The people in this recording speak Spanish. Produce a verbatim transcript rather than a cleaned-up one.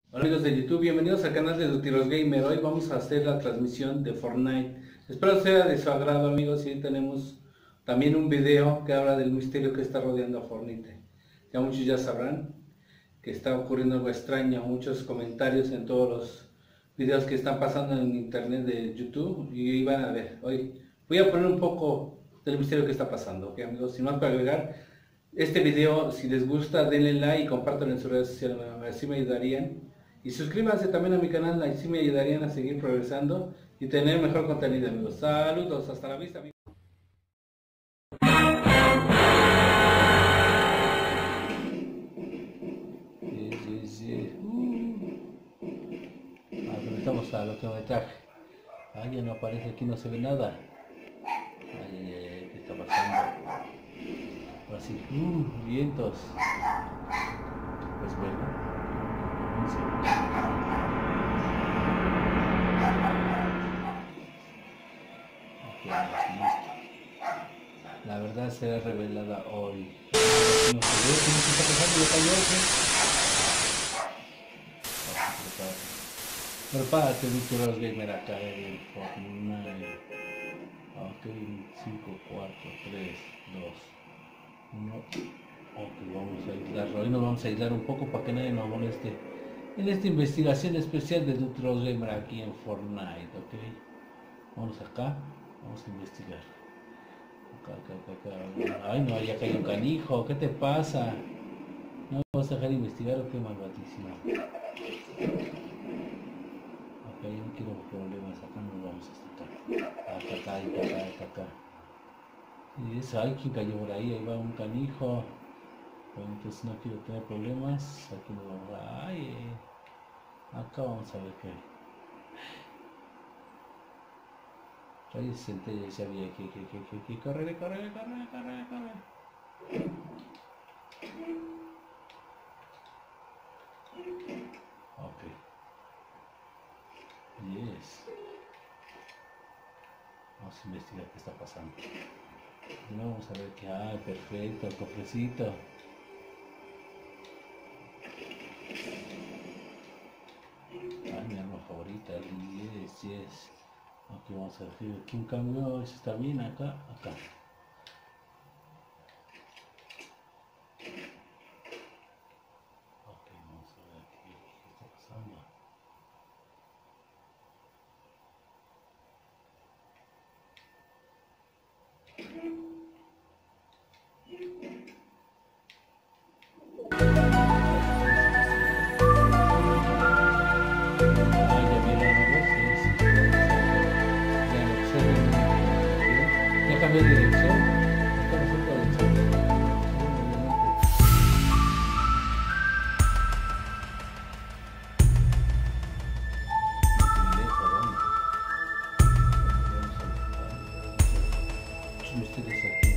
Hola amigos de YouTube, bienvenidos al canal de Dutiros Gamer. Hoy vamos a hacer la transmisión de Fortnite. Espero sea de su agrado, amigos, y tenemos también un video que habla del misterio que está rodeando a Fortnite. Ya muchos ya sabrán que está ocurriendo algo extraño, muchos comentarios en todos los videos que están pasando en internet de YouTube y van a ver. Hoy voy a poner un poco del misterio que está pasando, ok amigos, sin más para agregar. Este video, si les gusta, denle like y compártanlo en sus redes sociales, así me ayudarían. Y suscríbanse también a mi canal, así me ayudarían a seguir progresando y tener mejor contenido, amigos. Saludos, hasta la vista, amigos. Sí, sí, sí. Uh. Ah, pero estamos a lo que me traje. Ay, ya no aparece aquí, no se ve nada. Ay, ay, ay, ¿qué está pasando? Ahora sí, uh, vientos. Pues bueno. La verdad será revelada hoy. No se ve, ¿qué está pasando? ¿Ya cayó? Prepárate, Dutiros Gamer, a caer en Fortnite. Ok, cinco, cuatro, tres, dos, uno. Ok, vamos a aislarlo. Hoy nos vamos a aislar un poco para que nadie nos moleste en esta investigación especial de Dutiros Gamer aquí en Fortnite. Ok, vamos acá, vamos a investigar. Acá, acá, acá, acá. Ay, no, ya cayó un canijo. ¿Qué te pasa? ¿No vas a dejar de investigar o qué, malvatísimo? Acá yo no quiero problemas. Acá no vamos a estar. Acá, acá, acá, acá, acá. Y eso, ay, ¿quién cayó por ahí? Ahí va un canijo. Bueno, entonces no quiero tener problemas. Aquí no vamos a... Ay, eh. Acá vamos a ver qué hay. Rayos centellas, ya vi aquí, aquí, aquí, aquí, aquí, corre, corre, corre, corre, corre. Ok. Yes. Vamos a investigar qué está pasando. Primero vamos a ver qué hay, perfecto, el cofrecito. Ay, mi arma favorita, yes, yes. Aquí vamos a ver, aquí un cambio, eso está bien, acá, acá. Ok, vamos a ver aquí, qué está pasando. Ah, ya vieron amigos, es, ya lo observen, ya cambié de dirección, esta no es otra dirección. Muchos misterios aquí.